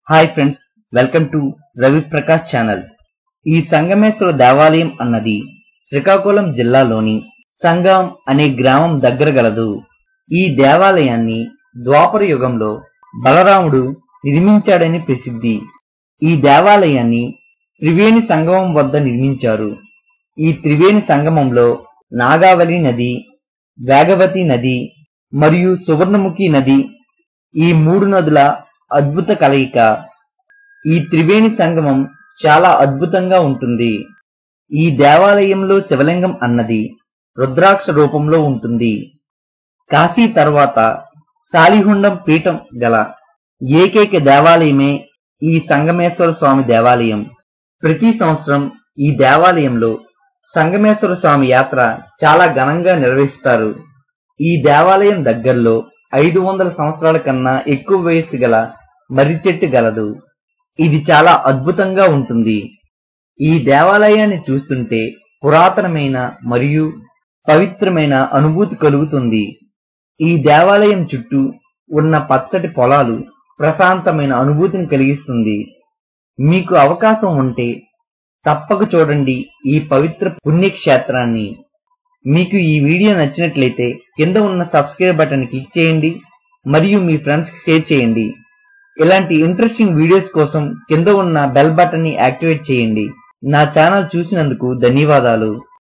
Hi friends, welcome to Ravi Prakash channel. ఈ సంగమేశ్వర దేవాలయం అన్నది శ్రీకాకుళం జిల్లాలోని సంగం అనే గ్రామం దగ్గర గలదు. ఈ దేవాలయాన్ని ద్వాపర యుగంలో బలరాముడు నిర్మించాడని ప్రసిద్ధి. ఈ దేవాలయాన్ని త్రివేణి సంగమం వద్ద నిర్మించారు. ఈ త్రివేణి సంగమంలో నాగావళి నది, వేగవతి నది మరియు సువర్ణముఖి నది, ఈ మూడు నదుల అద్భుత కలయిక. ఈ త్రివేణి సంగమం చాలా అద్భుతంగా ఉంటుంది. ఈ దేవాలయంలో శివలింగం అన్నది రుద్రాక్ష రూపంలో ఉంటుంది. కాశీ తర్వాత సాలిహుండం పీఠం గల ఏకైక దేవాలయమే ఈ సంగమేశ్వర స్వామి దేవాలయం. ప్రతి సంవత్సరం ఈ దేవాలయంలో సంగమేశ్వర స్వామి యాత్ర చాలా ఘనంగా నిర్వహిస్తారు. ఈ దేవాలయం దగ్గరలో 500 సంవత్సరాల కన్నా ఎక్కువ వయస్సు గల మర్రి చెట్టు గలదు. ఇది చాలా అద్భుతంగా ఉంటుంది. ఈ దేవాలయాన్ని చూస్తుంటే పురాతనమైన మరియు పవిత్రమైన అనుభూతి కలుగుతుంది. ఈ దేవాలయం చుట్టూ ఉన్న పచ్చటి పొలాలు ప్రశాంతమైన అనుభూతిని కలిగిస్తుంది. మీకు అవకాశం ఉంటే తప్పక చూడండి ఈ పవిత్ర పుణ్యక్షేత్రాన్ని. మీకు ఈ వీడియో నచ్చినట్లయితే కింద ఉన్న సబ్స్క్రైబ్ బటన్ క్లిక్ చేయండి మరియు మీ ఫ్రెండ్స్ కి షేర్ చేయండి. ఇలాంటి ఇంట్రెస్టింగ్ వీడియోస్ కోసం కింద ఉన్న బెల్ బటన్ ని యాక్టివేట్ చేయండి. నా ఛానల్ చూసినందుకు ధన్యవాదాలు.